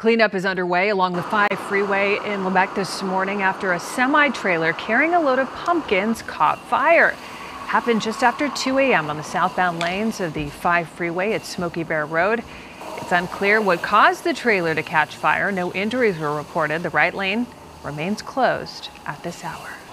Cleanup is underway along the 5 freeway in Lebec this morning after a semi-trailer carrying a load of pumpkins caught fire. Happened just after 2 a.m. on the southbound lanes of the 5 freeway at Smoky Bear Road. It's unclear what caused the trailer to catch fire. No injuries were reported. The right lane remains closed at this hour.